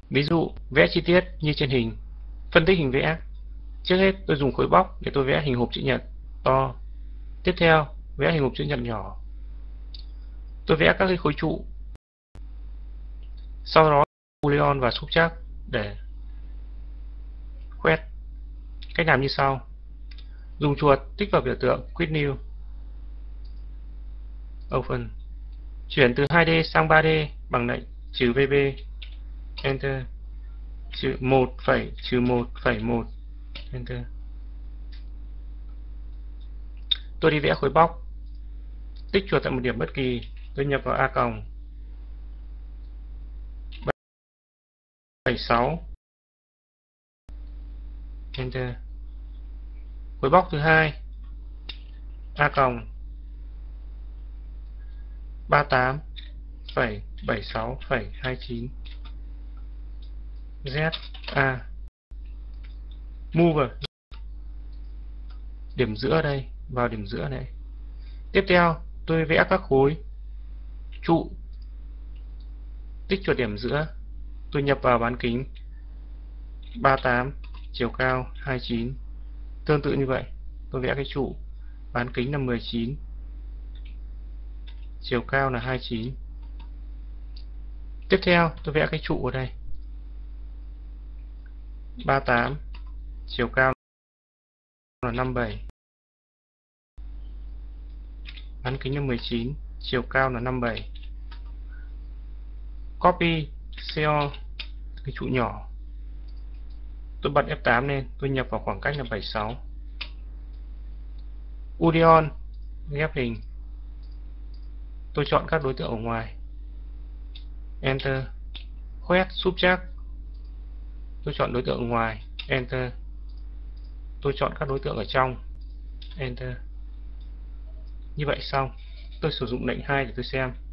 Ví dụ, vẽ chi tiết như trên hình. Phân tích hình vẽ. Trước hết tôi dùng khối bóc để tôi vẽ hình hộp chữ nhật to. Tiếp theo, vẽ hình hộp chữ nhật nhỏ. Tôi vẽ các cái khối trụ. Sau đó, boolean và subtract để quét. Cách làm như sau. Dùng chuột tích vào biểu tượng Quick New. Open. Chuyển từ 2D sang 3D bằng lệnh trừ VB. Enter. Trừ 1,1,1. Enter. Tôi đi vẽ khối bóc. Tích chuột tại một điểm bất kỳ. Tôi nhập vào A còng 76. Enter. Khối bóc thứ hai. A còng 38,76,29. Z A. Move. Điểm giữa đây, vào điểm giữa này. Tiếp theo, tôi vẽ các khối trụ. Tích chuột điểm giữa. Tôi nhập vào bán kính 38, chiều cao 29. Tương tự như vậy, tôi vẽ cái trụ. Bán kính là 19, chiều cao là 29. Tiếp theo, tôi vẽ cái trụ ở đây. 38, chiều cao là 57. Bán kính là 19, chiều cao là 57. Copy CO cái trụ nhỏ. Tôi bật F8 lên, tôi nhập vào khoảng cách là 76. Boolean ghép hình. Tôi chọn các đối tượng ở ngoài. Enter. Quét subtract. Tôi chọn đối tượng ở ngoài. Enter. Tôi chọn các đối tượng ở trong. Enter. Như vậy xong. Tôi sử dụng lệnh 2 để tôi xem.